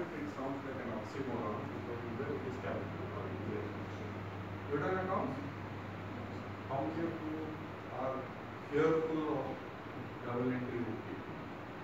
it sounds like an oxymoron because either it is capital or it is expenditure. Return accounts, how many of you are fearful of double entry bookkeeping?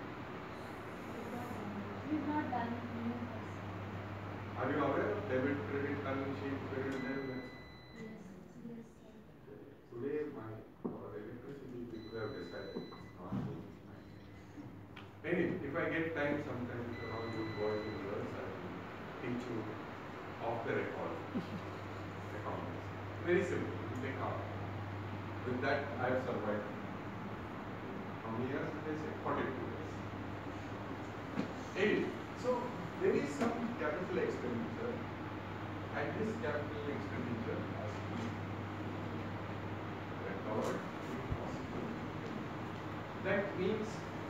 We've not done new. Are you aware of debit, credit, balance sheet, credit, debit? Yes, yes. Today, my electricity people have decided it's not good. Anyway, if I get time sometime, if you're all good boys and girls, I will teach you off the record economics. Very simple, you take half. With that, I have survived. How many years did I say? 42 years. Anyway, so there is some capital expenditure, and this capital expenditure has to be recovered if possible. That means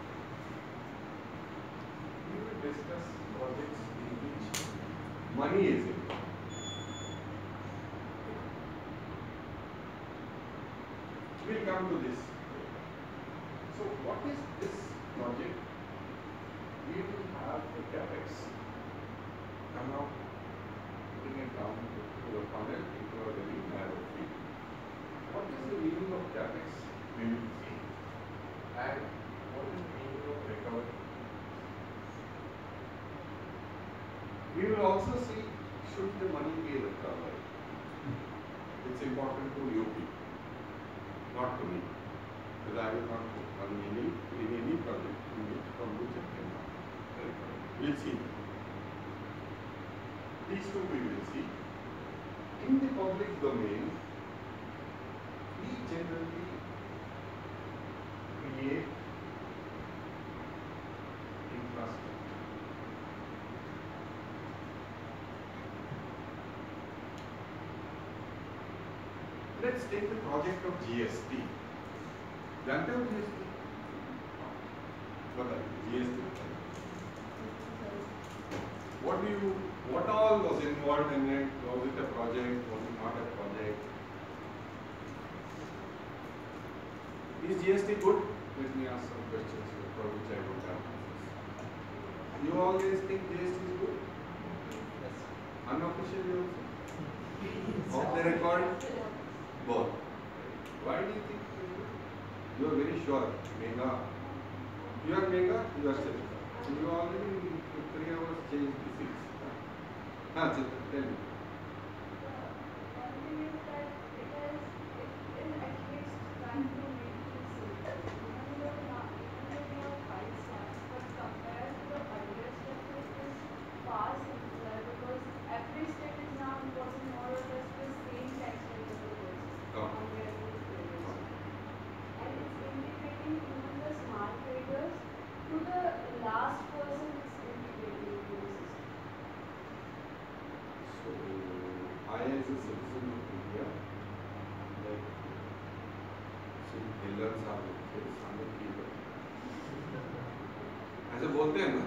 we will discuss projects in which money is involved. We'll come to this. So what is this project? We will have the capex. I'm now putting it down to the funnel into a very narrow field. What is the meaning of capex? We will see. And what is the meaning of recovery? We will also see, should the money be recovered? It's important to you people, not to me, because I will not put money in any project from which it can not recover. We'll see. These two we will see. In the public domain, we generally create infrastructure. Let's take the project of GST. जानते हो GST? बताइए GST. What all was involved in it? Was it a project? Was it not a project? Is GST good? Let me ask some questions for which I don't have answers. You all guys think GST is good? Yes. Unofficially also? Off the record? Both. Why do you think it is good? You are very sure. Mega. You are mega, you are Chitra. So you already in 3 hours changed the seats. Chitra, tell me. ऐसे बोलते हैं ना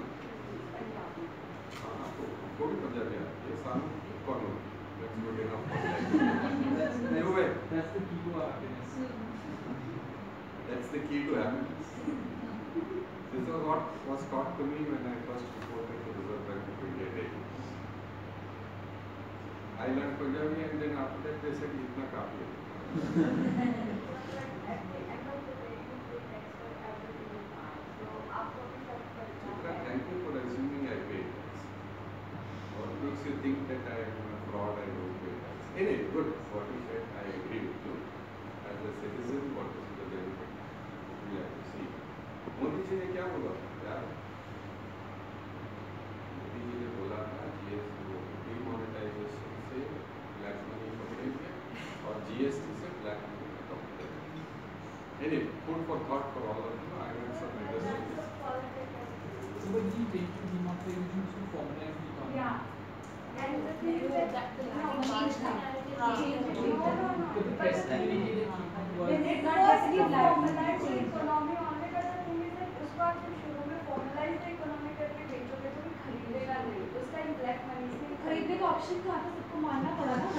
हाँ तो कोई पंजाबी ये साल कौन हो that's good enough for that that's the key to happiness that's the key to happiness this was what was taught to me when I first reported to Reserve Bank of India daily I learned Punjabi and then after that they said itna kafi hai thank you for assuming I pay tax. What makes you think that I am a fraud, I don't pay tax? Anyway, good. What you said, I agree with you. As a citizen, what is the benefit? We have to see. Modi ji ने क्या बोला यार? मोदी जी ने बोला था demonetisation से black money पकड़ेंगे और जीएसटी से ब्लैक मनी खत्म करेंगे. Anyway, food for thought for all of you. I am some industries. So what do you take to demonetization to formalize the economy? Yeah. And the thing is that the change the narrative. But the press communicated was It not basically formalize the economy only, but the thing is that उसको आप जब शुरू में formalize the economy करके बेचोगे तो कोई खरीदेगा नहीं. उस टाइम black money से खरीदने का ऑप्शन था तो सबको मानना पड़ा ना.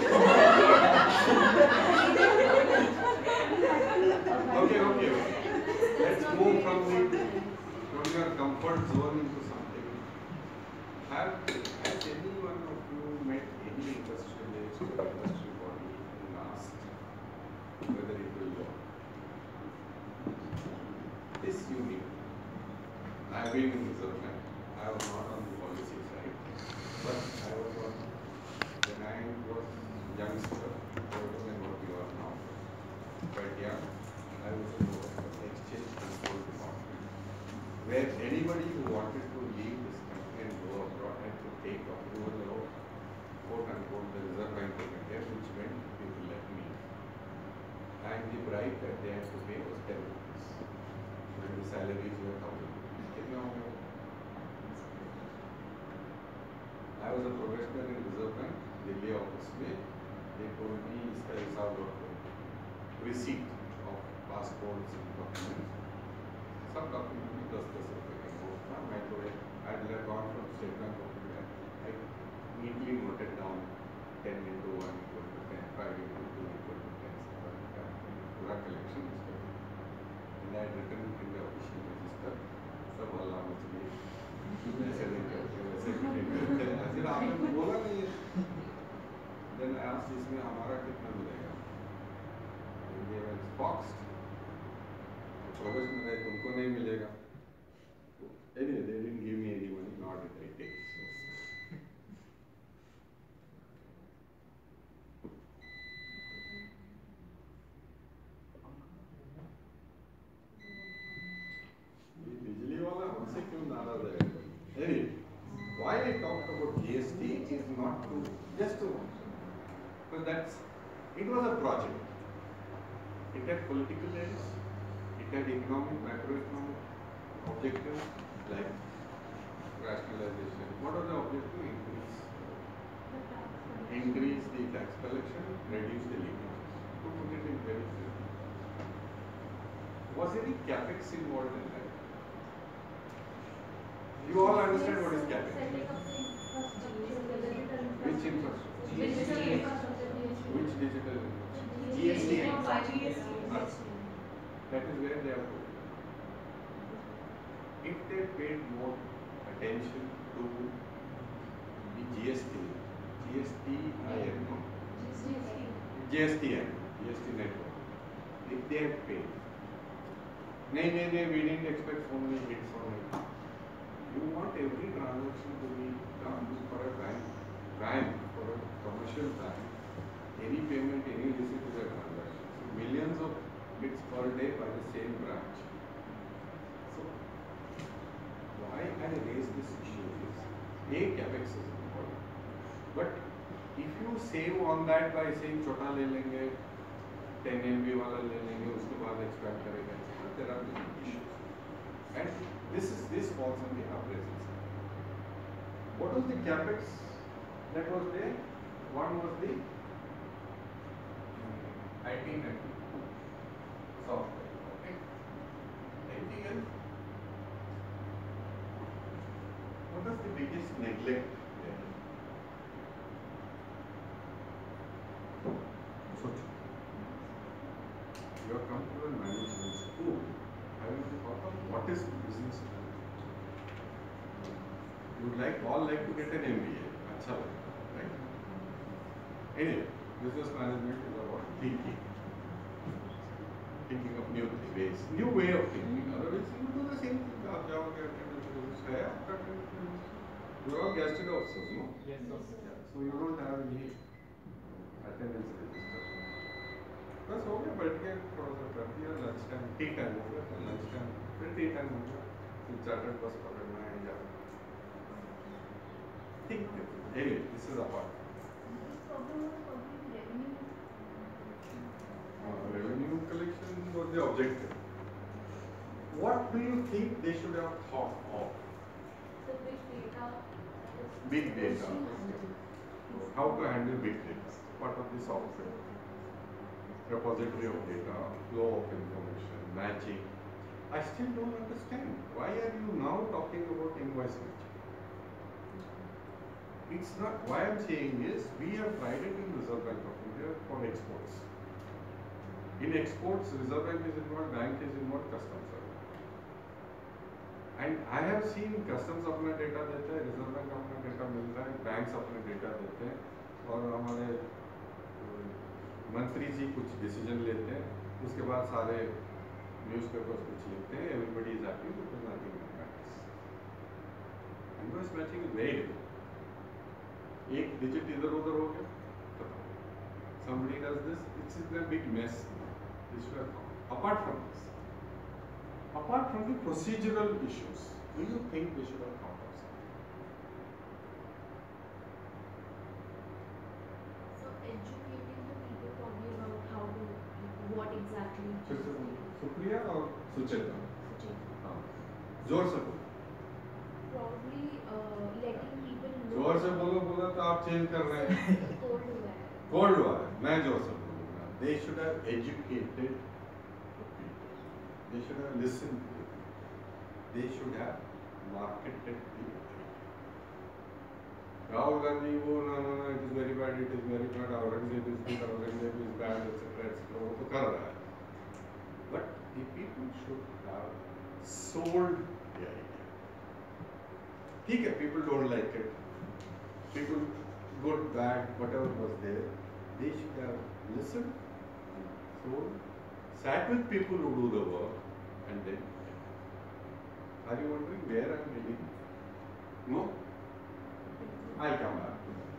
Okay. Let's move from your comfort zone into something. Has any one of you met any industrialist or industry body and asked whether it will work? This you knew. I have been in Reserve Bank. I was not on the policy side, but I was on, when I was youngster, older than what you are now. But yeah, I was in the exchange control department, where anybody who wanted to leave this country and go abroad had to take approval of quote unquote the Reserve Bank of India, which meant people like me. And the bribe that they had to pay was 10 rupees. When the salaries were 1,000 rupees. I was a professional in Reserve Bank, Delhi office में. They told me इसका हिसाब रखो. Receipt of passports and documents. सब document में 10-10 रुपए का note था. मैं तो I had gone from State Bank of India. I neatly noted down 10 into 1 equal to 10, 5 into 2 equal to 10. पूरा collection इसका. And I had written it in the official register. सब हल्ला मच गई. ऐसे नहीं करते, वैसे भी नहीं करते. ऐसे आपने बोला नहीं है. Then I asked इसमें हमारा कितना मिलेगा? They were boxed. Professional है, तुमको नहीं मिलेगा. Anyway, they didn't give me any money, nor did I take. ये बिजली वाला हमसे क्यों नाराज है? Anyway, why I talked about GST is not to just to, because it was a project. It had political ends, it had economic, macroeconomic objectives like rationalization. What was the objective? Increase the tax collection, reduce the leakages. To put it in very simple. Was any capex involved in that? You all understand what is capex? Which infrastructure? Which digital infrastructure? GST. That is where they are going. If they paid more attention to the GSTIN network, if they had paid, we didn't expect so many hits on it. You want every transaction to be done for a bank, for a commercial bank. Any payment, any receipt is a transaction. So millions of hits per day by the same branch. So why I raise this issue is capex is important. But if you save on that by saying छोटा ले लेंगे, 10 MB वाला ले लेंगे, उसके बाद expand करेंगे, there are many issues. And this falls on the appraisal side. What was the capex that was there? One was the IT network software. Okay. Anything else? What was the biggest neglect there? You have come to a management school. Have you thought of what is business management? You would all like to get an MBA. Acha lagta, right? Anyway, business management is about thinking of new ways, new way of thinking. Otherwise, you do the same thing. आप जाओगे attendance business है आपका attendance business. You are all guested officers, no? Yes, sir. Yeah. So you don't have any attendance register. बस हो गया बैठ के थोड़ा सा कर दिया लंच टाइम टी टाइम हो गया फिर लंच टाइम फिर टी टाइम हो गया फिर चार्टर्ड बस पकड़ना है या ठीक है anyway this is a part revenue collection was the objective. What do you think they should have thought of? Big data. How to handle big data? What of the software? Repository of data, flow of information, matching. I still don't understand. Why are you now talking about invoice matching? It's not, why I'm saying is, we have tried it in Reserve Bank of India for exports. In exports, Reserve Bank is involved, bank is involved, customs are involved. And I have seen customs अपना data देते हैं, reserve bank अपना data मिलता है, banks अपना data देते हैं, और हमारे मंत्री जी कुछ डिसीजन लेते हैं, उसके बाद सारे न्यूज़पेपर्स कुछ लिखते हैं, everybody is happy, because nothing matters. Invoice matching is very difficult. एक डिजिट इधर उधर हो गया, somebody does this, it's a big mess. This should have, apart from this, apart from the procedural issues, do you think they should have thought of something? So educating the people probably about how to, what exactly. Supriya और सुचेता. हाँ, जोर से बोलो. Probably letting people know. जोर से बोला तो आप चेंज कर रहे हैं. Cold हुआ है. कोल्ड हुआ है, मैं जोर से बोलूँगा. They should have educated the people. They should have listened to the people. They should have marketed the people. Rahul Gandhi, oh no, it is very bad, it is very bad, Aurangzeb is good, Aurangzeb is bad, etc. वो तो कर रहा है. But the people should have sold the idea. ठीक है, people don't like it. People, good, bad, whatever was there, they should have listened, sold, sat with people who do the work, and then. Are you wondering where I am heading? No? I'll come back to that.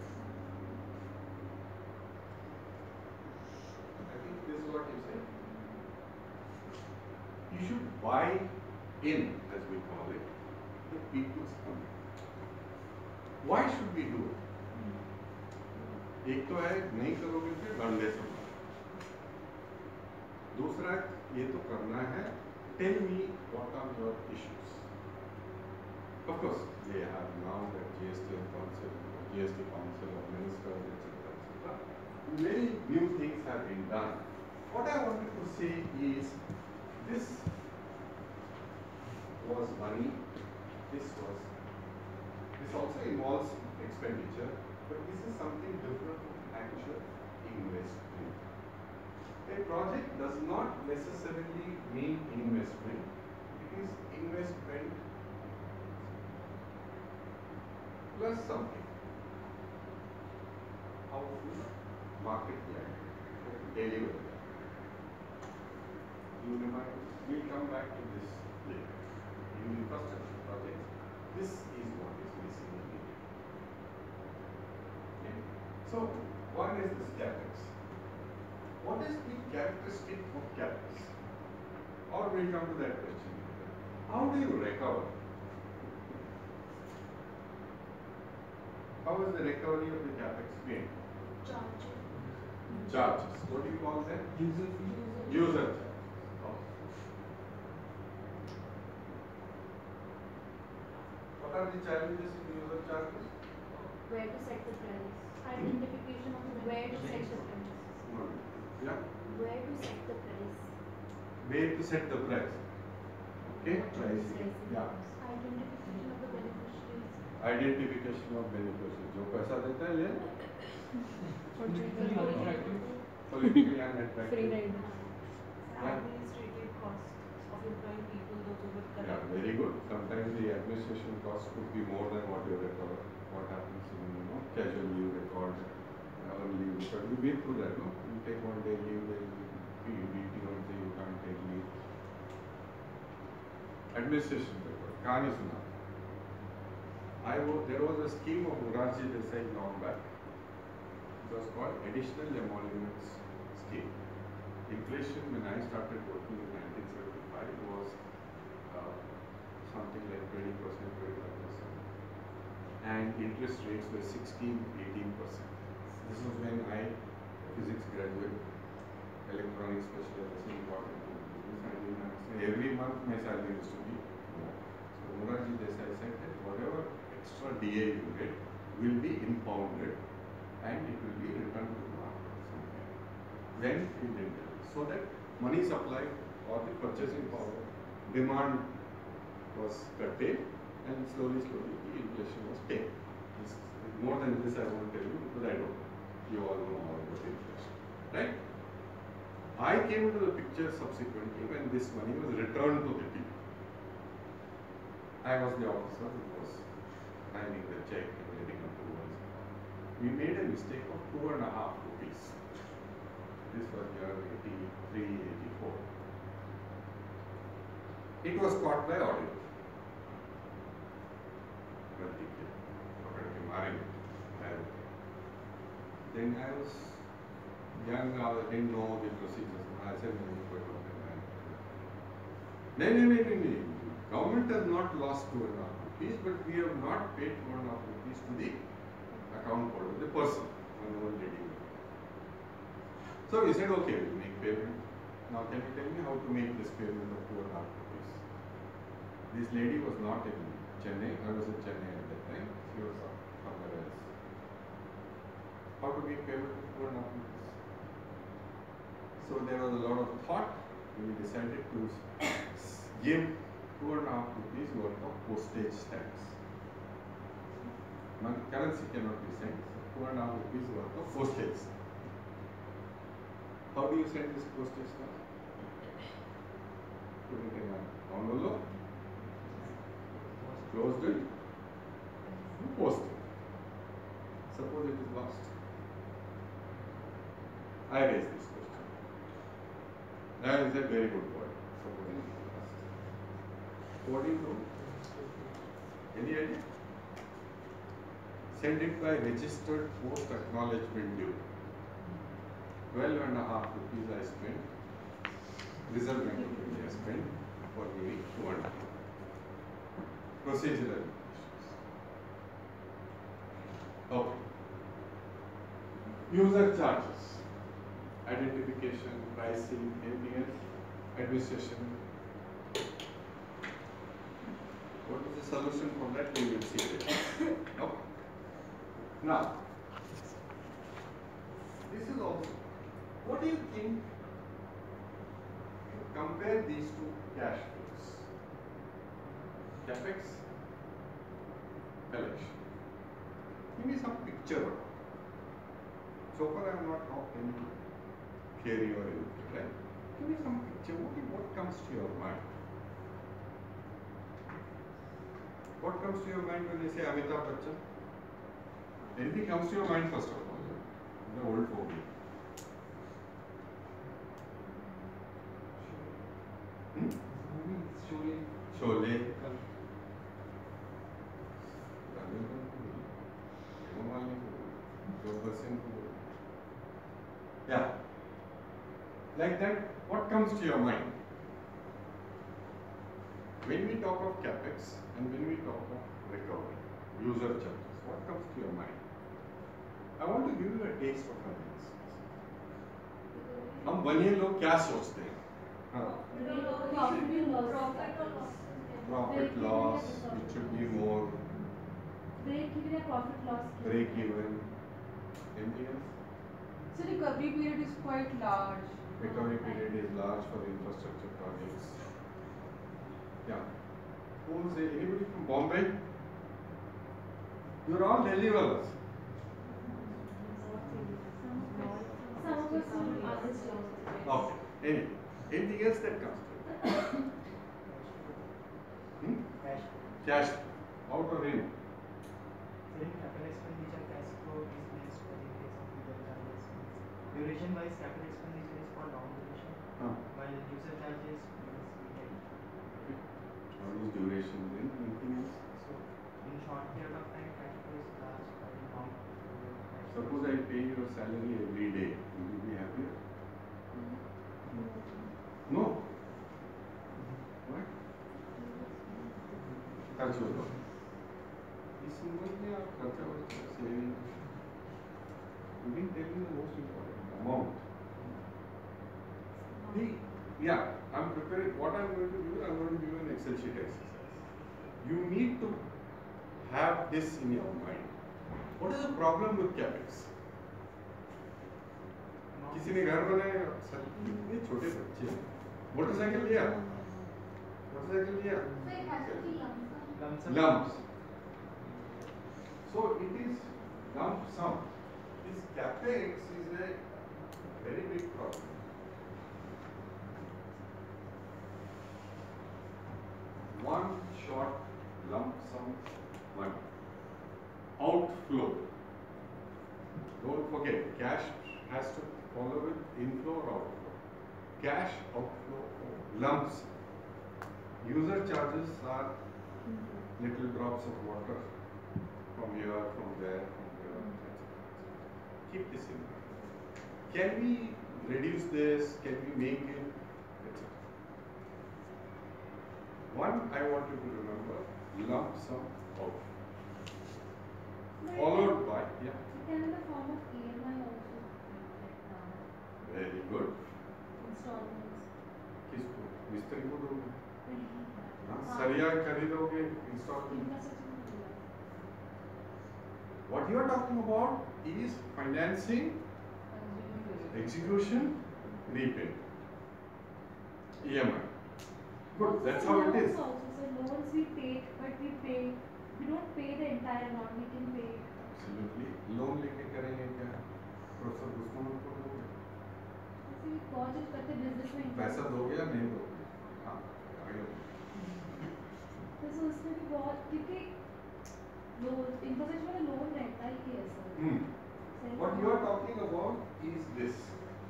I think this is what you say. You should buy in, as we call it, the people's commitment. Why should we do it? एक तो है नहीं करोगे फिर डंडे से मारो. दूसरा ये तो करना है, tell me what are your issues. Of course, they have now the GST Council of Ministers, etc., etc. Many new things have been done. What I wanted to say is, this was money. This also involves expenditure. But this is something different from actual investment. A project does not necessarily mean investment. It is investment plus something. How to market that, deliver that. You remind, we'll come back to this later. In the construction project, this is what is missing in India. So, one is this capex. What is the characteristic of capex? Or we'll come to that question. How do you recover? How is the recovery of the capex made? Charges. What do you call them? User fee. User charges. Oh. What are the challenges in user charges? Where to set the price. Identification of where to set the price. Yeah. Where to set the price. Where to set the price? Okay. Pricing. Yeah. Identification of the beneficiaries. Identification of beneficiaries. जो पैसा देता है ले. Politically unattractive. Politically unattractive. Free ride. Administrative costs of employing people, those who would Yeah, collect. very good. Sometimes the administration cost could be more than what you recover. What happens in casual leave record, leave record. We've been through that, no? You take 1 day leave, then you meeting on say you can't take leave. Administration record. कहानी सुना. There was a scheme of Morarji Desai long back. It was called Additional Emoluments Scheme. Inflation when I started working in 1975 was something like 20%, 25%. And interest rates were 16, 18%. This was when I, physics graduate, electronics specialist, got into business, and every month my salary used to be more. So Morarji Desai said that whatever extra DA you get will be impounded and it will be returned to the market somewhere. Then it did that. So that money supply or the purchasing power, demand was curtailed, and slowly the inflation was tamed. More than this I won't tell you because I don't know. You all know all about inflation. Right? I came into the picture subsequently when this money was returned to the people. I was the officer who was signing the check and getting approvals. We made a mistake of 2.5 rupees. This was year 83, 84. It was caught by audit. Then I was young, I didn't know the procedures. I said, no. Government has not lost 2.5 rupees, but we have not paid 2.5 rupees to the account holder, the person, one lady. So we said, okay, we'll make payment. Now can you tell me how to make this payment of 2.5 rupees? This lady was not in Chennai. I was in Chennai at that time. She was somewhere else. How to make payment of 2.5 rupees? So there was a lot of thought. We decided to give 2.5 rupees worth of postage stamps. Currency cannot be sent. 2.5 rupees worth of postage. How do you send this postage stamp? Put it in an envelope, closed it, post it. Suppose it is lost. I raise this question. That is a very good point. Suppose it is lost. What do you do? Any idea? Send it by registered post acknowledgement due. 12.5 rupees I spent. Reserve Bank of India spent for giving 2.5. Procedural issues. Okay. User charges. Identification, pricing, anything else? Administration. What is the solution for that? We will see later. Okay. Now, this is also, what do you think? Compare these two cash flows. Capex, collection. Give me some picture. So far I have not talked any theory or anything, right? Give me some picture. What comes to your mind? What comes to your mind when you say Amitabh Bachchan? Anything comes to your mind first of all? The old folk. Sholay. Yeah. Like that, what comes to your mind? When we talk of capex and when we talk of recovery, user charges, what comes to your mind? I want to give you a taste of finance. हम बनिए लोग क्या सोचते हैं? Profit loss, it should be more. Break even or profit loss? Break even. Anything else? So recovery period is quite large. Recovery period is large for infrastructure projects. Yeah. Who will say? Anybody from Bombay? You are all Delhi fellows. Some of us from other states. Okay. Anyway, anything else that comes to you? Cash. Out or in? Capital expenditure cash flow is next for the case of user charges. Duration wise, capital expenditure is for long duration, while user charges means weekend. What is duration then? Anything else? So, in short period of time, cash flow is large, but in long period of time. Suppose I pay your salary every day. Will you be happier? No. What? खर्च होगा इस उम्र में आप खर्चा वर्चा saving you didn't tell me the most important amount. Yeah, I'm preparing. What I'm going to do, I'm going to give you an Excel sheet exercise. You need to have this in your mind. What is the problem with capex? किसी ने घर बनाया, sir इतने छोटे बच्चे हैं, motorcycle लिया, lumps. So it is lump sum. This capex is a very big problem. One shot lump sum money. Outflow. Don't forget, cash has to follow with inflow or outflow. Cash outflow, lumps. User charges are little drops of water from here, from there, from here. Keep this in mind. Can we reduce this? Can we make it? Etc. One, I want you to remember lump sum outflow. Followed by, yeah. It can be the form of EMI also. Very good. Installments. किसको मिस्त्री को दोगे हाँ सरिया खरीदोगे instalment What you are talking about is financing, execution, repayment, EMI. Good, that's how it is. Also, so loans we pay, but we don't pay the entire amount. We can pay. Absolutely. Loan लेके करेंगे क्या? Professor गुस्तान को दोगे? ऐसे भी बहुत कुछ करते business में. पैसा दोगे या नहीं दोगे? हाँ, आगे. तो उसमें भी बहुत क्योंकि लोन इंटरेस्ट वाला लोन रहता ही है sir. What you are talking about is this.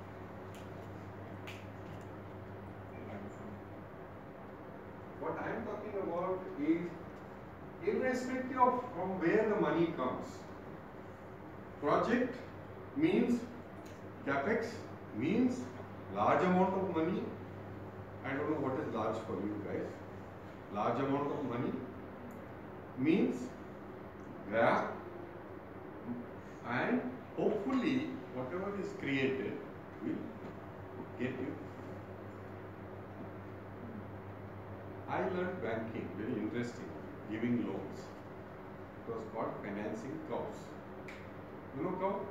What I am talking about is irrespective of from where the money comes. Project means capex means large amount of money. I don't know what is large for you guys. Large amount of money means grab and hopefully whatever is created will get you. I learned banking, very interesting, giving loans. It was called financing cows. You know cow?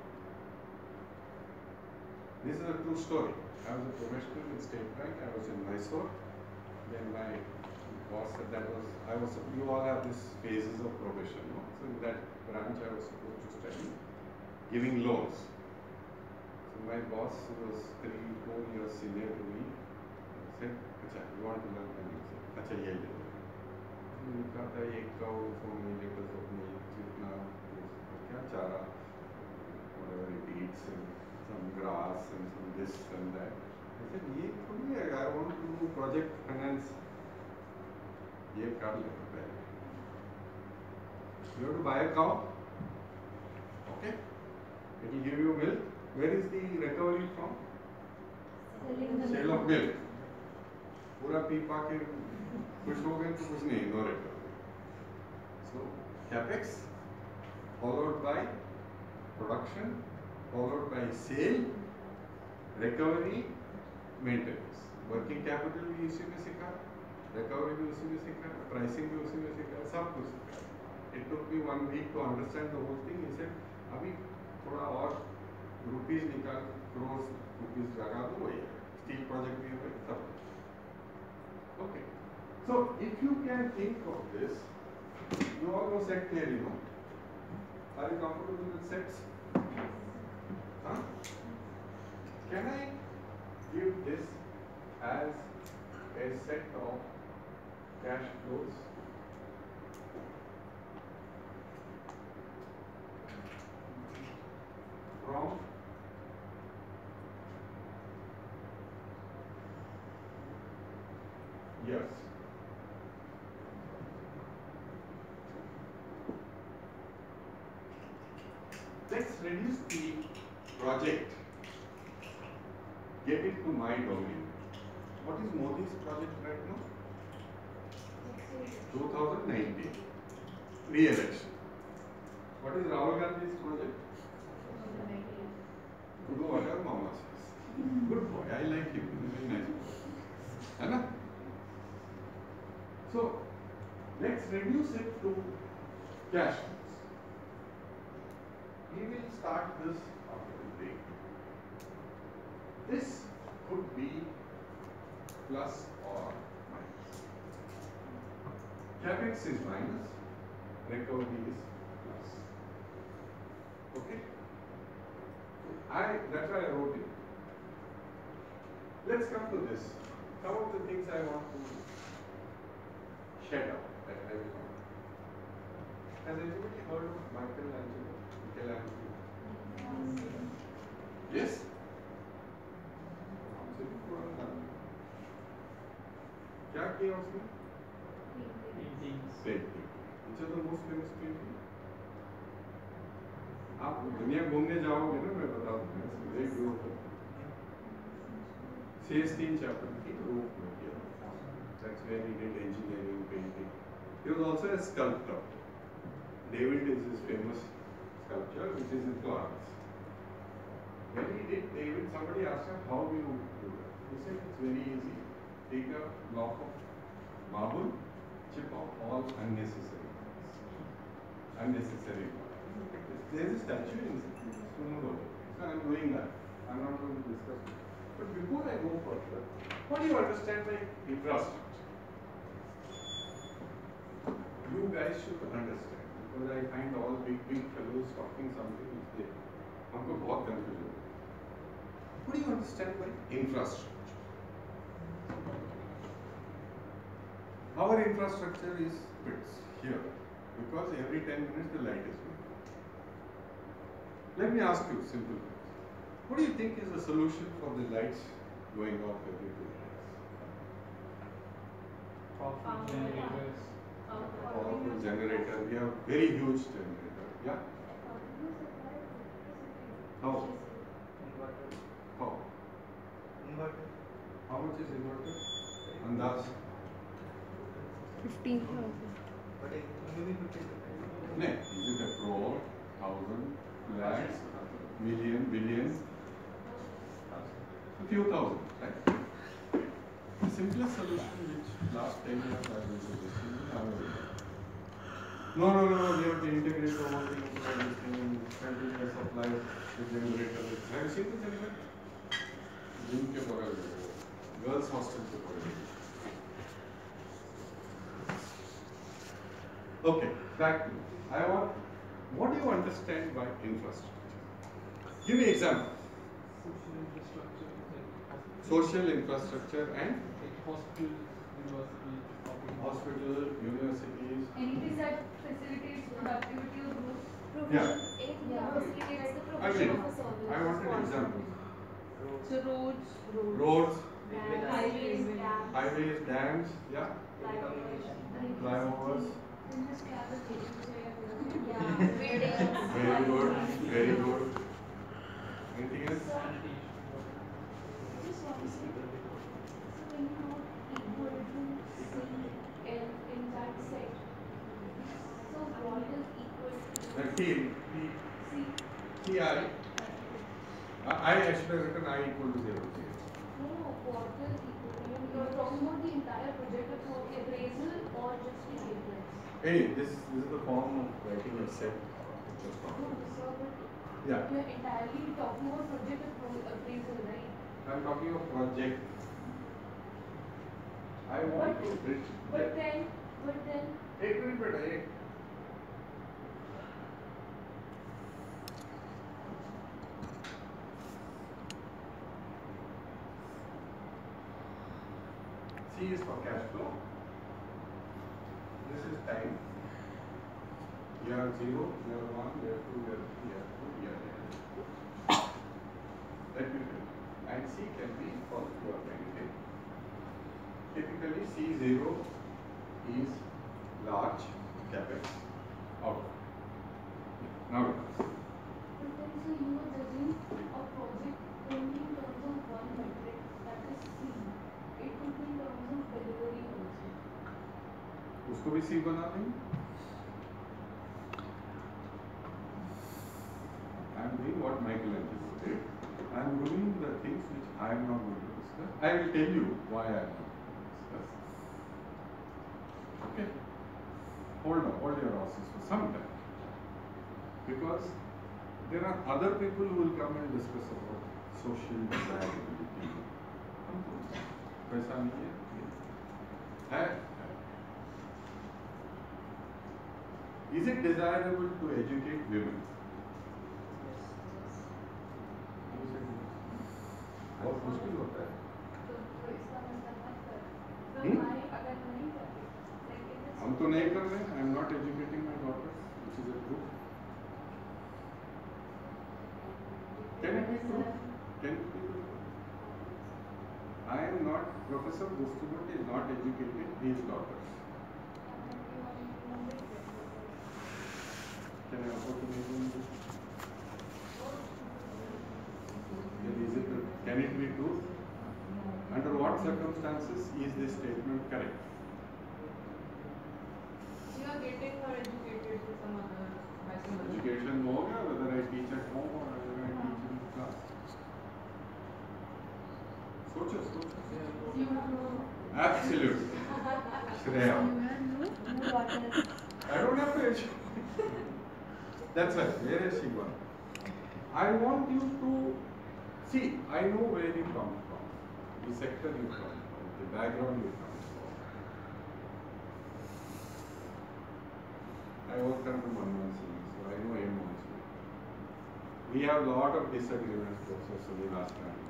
This is a true story. I was a professional in State Bank. I was in Mysore. Then my boss said you all have these phases of probation. No? So in that branch I was supposed to study giving loans. So my boss, who was 3-4 years senior to me, said, "Acha, you want to learn banking? अच्छा ये ले लो। मैंने कहा था एक cow for millimeters of milk जितना क्या चारा whatever it eats and some grass and some this and that। I said ये थोड़ी है I want to do project finance ये कर ले पहले। You have to buy a cow, okay? It will give you milk. Where is the recovery from? Sale of milk. पूरा पी पा के कुछ हो गए तो कुछ नहीं no recovery. So capex followed by production followed by sale recovery maintenance. Working capital भी इसी में सीखा, recovery भी उसी में सीखा, pricing भी उसी में सीखा, सब कुछ सीखा. It took me 1 week to understand the whole thing. He said अभी थोड़ा और रुपीस निकाल crores रुपीस लगा दो वही है. Steel project भी है सब. Okay. So if you can think of this, you all know set theory, no? Are you comfortable with sets? Huh? Can I give this as a set of cash flows? From yes. Let's reduce the project. Get it to my domain. What is Modi's project right now? 2019. Re-election. What is Rahul Gandhi's project? To do whatever Mama says. Good boy. I like him. He's a very nice boy. है ना? So let's reduce it to cash flows. We will start this after the break. This could be plus or minus. Capex is minus, recovery is plus. Okay? That's why I wrote it. Let's come to this. Some of the things I want to shed out that I will not. Has anybody heard of Michelangelo? Yes? क्या किया उसने? Paintings. Painting. Which are the most famous painting? आप दुनिया घूमने जाओगे ना, मैं बता दूंगा। Very beautiful. Sistine Chapel की रूप में किया। That's where he did engineering, painting. He was also a sculptor. David is his famous sculpture, which is in Florence. When he did David, somebody asked him, how do you do that? He said, it's very easy. Take a block of marble, chip off all unnecessary parts. Unnecessary parts. There is a statue in Sunudo. So I'm doing that. I'm not going to discuss it. But before I go further, what do you understand by infrastructure? You guys should understand, because I find all big fellows talking something which they हमको बहुत confusion होता है. What do you understand by infrastructure? Our infrastructure is fits here because every 10 minutes the light is going on. Let me ask you a simple question. What do you think is the solution for the lights going off every 2 minutes? Powerful generators. Powerful generator. We have very huge generator. Yeah. How? Inverter. How? Inverter. How much is inverter? Andaz. 15,000. But it maybe 50%. No. Is it a crore, thousand, lakhs, million, billion? A few thousand, right? The simplest solution which last 10 years I have been suggesting is America. No, we have to integrate the whole thing into this thing and continuous supply the generator. Have you seen the generator? Gym ke bagaal mein, girls hostel ke bagaal mein. Okay, back to what do you understand by infrastructure? Give me example. Social infrastructure, like Social infrastructure and hospital, universities. hospital, universities. Anything that facilitates productivity or growth. Yeah. Facilitates the Again, provision of a service. I want an example. So roads, Roads, highways, dams, highways, dams, yeah, Telecommunication. flyovers. yeah, buildings. Very good, very good. Anything else? Sanitation. Just want to say, so when you are equal to C in that set, so what is equal to T, C? T, I. I actually reckon I equal to 0. No, what is equal to? You're talking about the entire project of appraisal or just the capex? Anyway, this is the form of writing a set. No, so but Yeah, you're entirely talking about project appraisal, right? I'm talking of project. I want to bridge. But then, एक minute बेटा एक. C is for cash flow. This is time. Year 0, year 1, year 2, year 3, year 4, year 10. Let me finish. And C can be for your benefit. Typically C0 is large capex output. Now but then so you are judging a project only in terms of one metric, that is C. It could be in terms of delivery also. उसको भी C बना देंगे. I am doing what Michelangelo did. I am doing the things which I am not going to discuss. I will tell you why I am not going to discuss. Okay? Hold your horses for some time. Because there are other people who will come and discuss about social desirability. पैसा नहीं है? Is it desirable to educate women? बहुत मुश्किल होता है. तो इसका मतलब मत कर. तो हम्म? मैं अगर नहीं करती, like in this हम तो नहीं कर रहे हैं. I am not educating my daughters. which is a proof? Can it be true? Can it be true? I am not, Professor Gustubut is not educated, he is doctors. Can I afford to make one this? Can it be true? Under what circumstances is this statement correct? You are getting her educated to some other psychology. Education हो गया, whether I teach at home or whether I teach in class. सोचो, सोचो. Absolutely. Shreya. I don't have to educate. That's right. Where is she gone? I want you to see. I know where you come from, the sector you come from, the background you come from. I worked under Manmohan Singh, so I know him also. We have a lot of disagreements, Professor Sunil last time.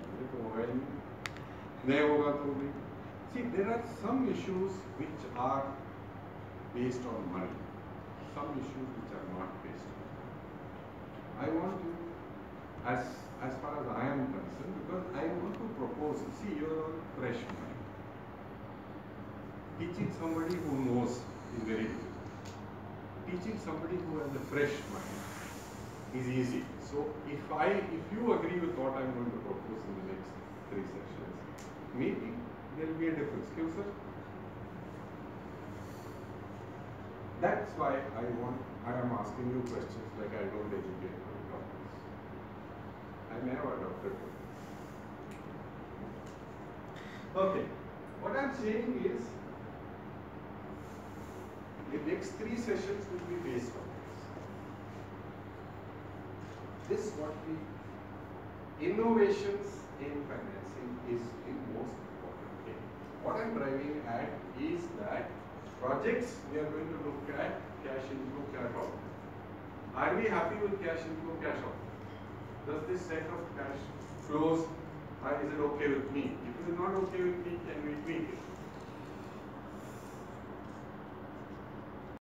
See, there are some issues which are based on money, some issues which are not based on money. I want you, as far as I am concerned, because I want to propose, see, you are on fresh mind. Teaching somebody who knows is very difficult. Teaching somebody who has a fresh mind is easy. So if you agree with what I am going to propose in the next 3 sessions, maybe there will be a difference. Excuse sir? That's why I am asking you questions like I don't educate doctors. I never adopted it. Okay. What I am saying is, the next 3 sessions will be based on this. This what we innovations in financing is the most important thing. What I am driving at is that projects we are going to look at cash inflow, cash out. Are we happy with cash inflow, cash out? Does this set of cash flows, is it okay with me? If it is not okay with me, can we tweak it?